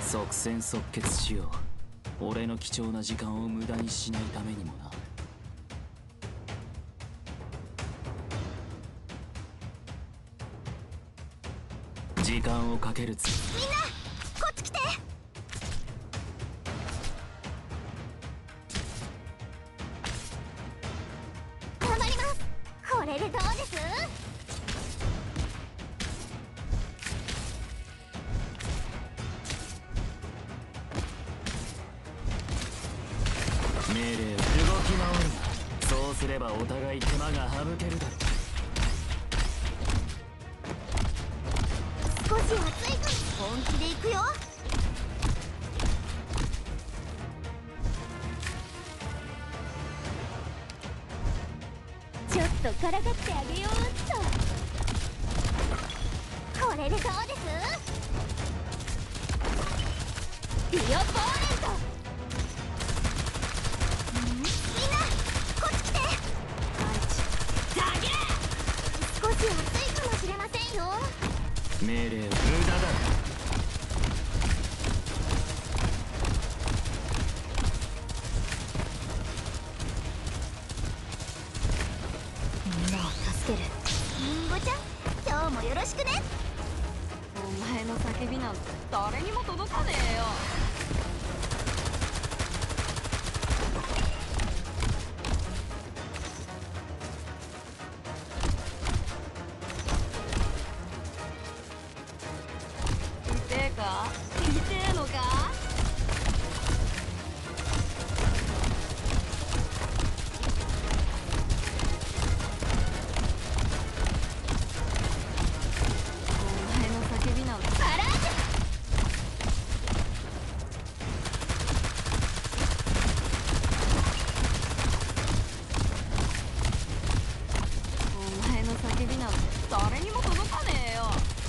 即戦即決しよう。俺の貴重な時間を無駄にしないためにもな。時間をかけるつ。 みんなこっち来て。頑張ります。これでどうです？ 命令を動き回るな。そうすればお互い手間が省けるだろう。 少し熱い分本気で行くよ。ちょっとからかってあげようっと。これでどうです？ディオポーレント。みんなこっち来て。だけ少し熱いかもしれませんよ。 命令無駄だ。 みんなを助ける。リンゴちゃん、今日もよろしくね。 お前の叫びなんて誰にも届かねえよ。痛えか？痛えのか？お前の叫びなんてバラージお前の叫びなんて誰にも届かねえよ。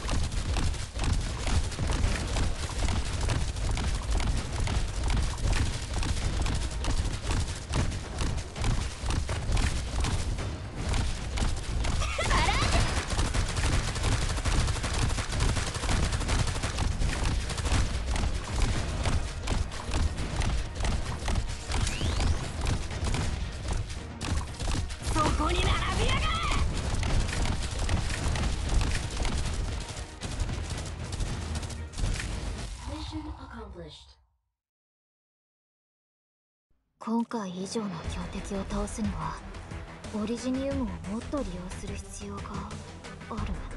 そこに並びやがれ。 今回以上の強敵を倒すにはオリジニウムをもっと利用する必要がある。